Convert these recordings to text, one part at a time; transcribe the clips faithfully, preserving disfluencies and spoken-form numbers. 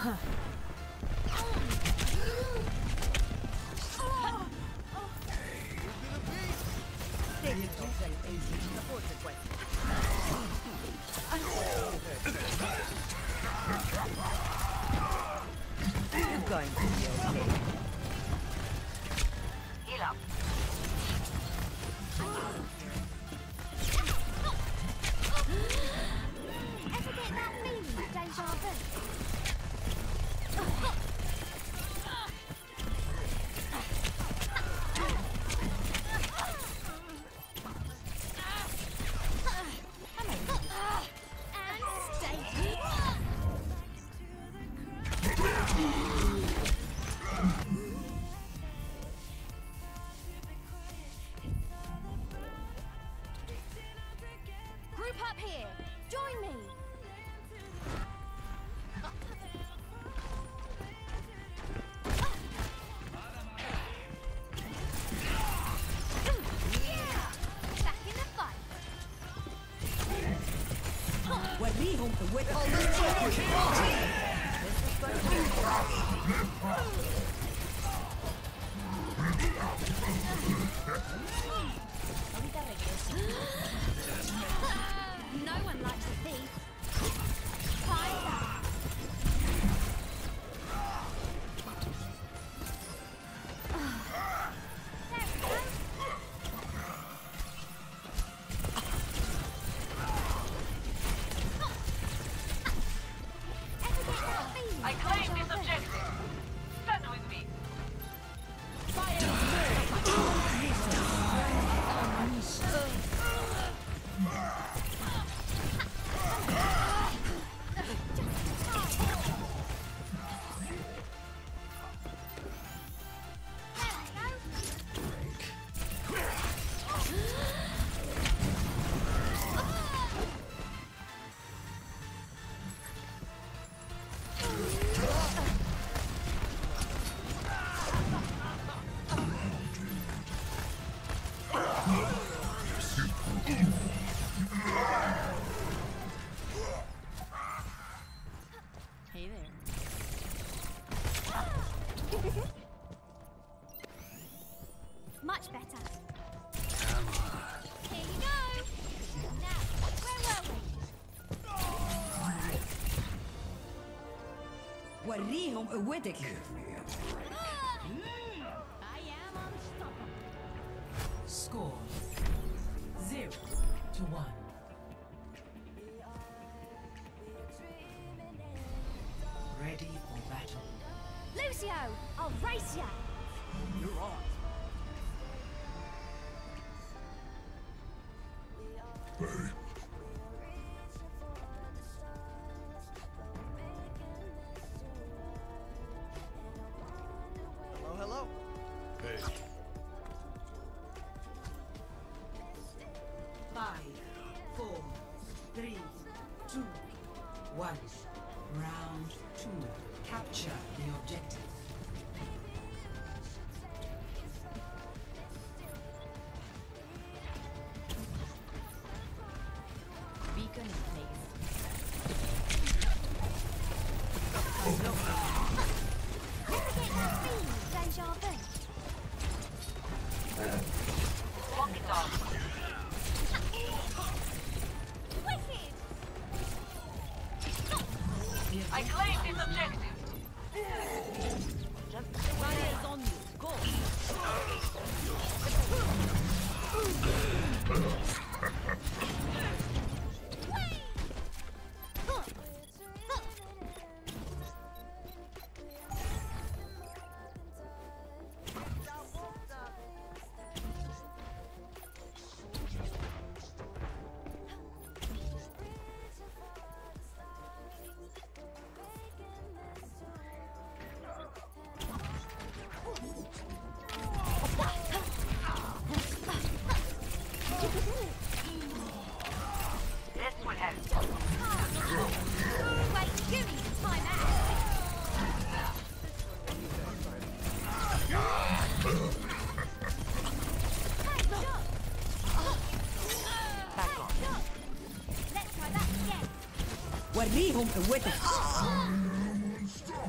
You're going to be okay. Heal up. Ever get that feeling of deja vu? Group up here. Join me. Back in the fight. وريهم قوتهم. No one likes a thief. Find out. There we go. Ever get that feeling I of claim deja this vu? objective. Stand with me. Hey there. Much better. Here you go. Now, where were we? وريهم قوتك. I am unstoppable. Score zero to one. Ready for battle. Lucio, I'll race ya. You're on. Hello, hello. Hey. Five, four, three, two, one. Round two. Capture the objective. Beacon in place. Ever get that feeling of deja vu? Walk it off. Wicked! I claim this objective. Fire's on you. Go. This will help. Wait, give me some time out. Hey, stop! Back on. Stop! Let's try that again. وريهم قوتك.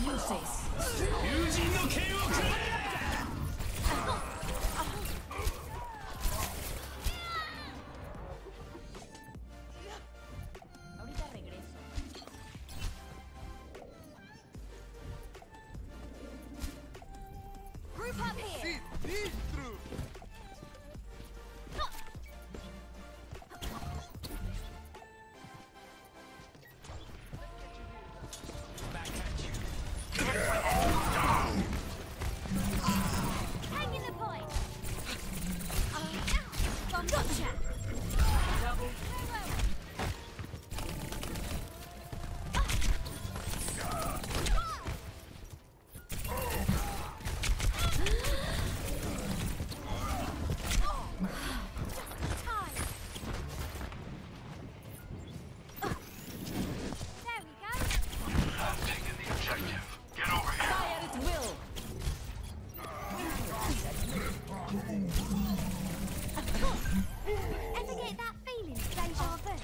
luces. 友人の剣をくれ Ahorita regreso. Group up here. Sinistro! Hang in the point. Bomb gotcha. Double. There we go. I'm taking the objective. Get over here. Fire at will. Ever get that feeling, deja vu?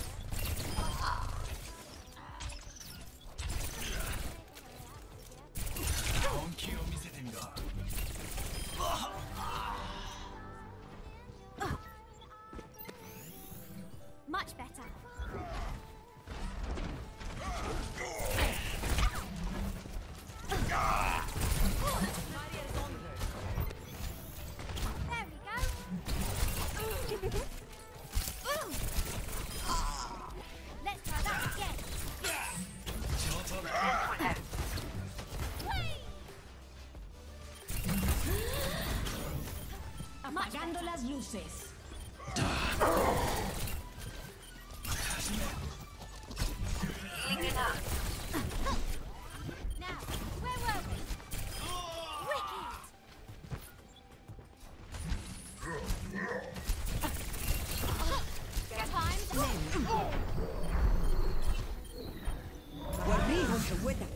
Much better. There we go. Let's try that again. Whee! Apagando las luces. Healing it up. Now, where were we? Wicked! Time's up. وريهم قوتك.